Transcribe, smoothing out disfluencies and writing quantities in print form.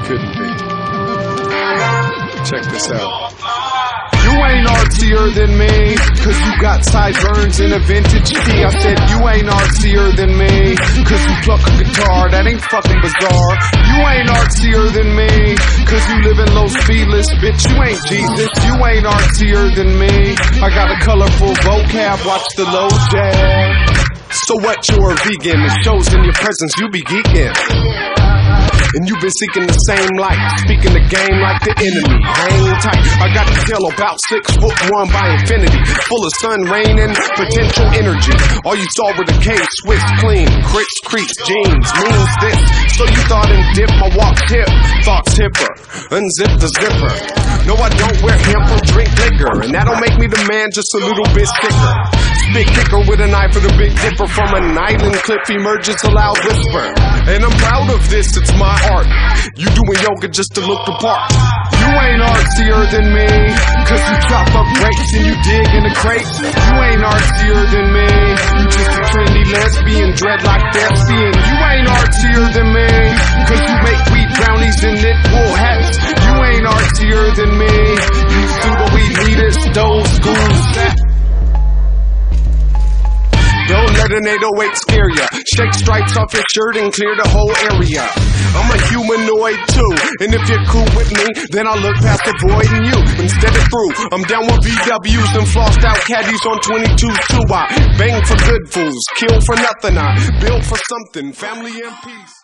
Couldn't be. Check this out. You ain't artsier than me, cause you got sideburns in a vintage tee. I said you ain't artsier than me, cause you pluck a guitar, that ain't fucking bizarre. You ain't artsier than me, cause you live in low speedless, bitch, you ain't Jesus. You ain't artsier than me, I got a colorful vocab, watch the low jab. So what, you're a vegan, it shows in your presence, you be geeking. And you've been seeking the same light, speaking the game like the enemy. Hang tight, I got the tail about 6'1" by infinity, full of sun, rain, and potential energy. All you saw were the case, Swiss clean, crisp crease, jeans, means this. So you thought and dip, my walk's hip, thoughts hipper, unzip the zipper. No, I don't wear hemp or drink liquor, and that don't make me the man, just a little bit sicker. Spit kicker with a knife for the Big Dipper, from an island cliff emerges a loud whisper. And I'm proud of this, it's my art. You doing yoga just to look the part. You ain't artsier than me, cause you chop up grapes and you dig in a crate. You ain't artsier than me, you just a trendy lesbian, dreadlock thespian. You ain't artsier than me, cause you make wheat brownies and knit wool hats. You ain't artsier than me, you pseudo elitist, old school sap. Don't let an 808 scare ya. Shake stripes off your shirt and clear the whole area. I'm a humanoid too, and if you're cool with me, then I'll look past avoiding you instead of through. I'm down with VWs and flossed out caddies on 22s too. I bang for good fools, kill for nothing. I build for something, family and peace.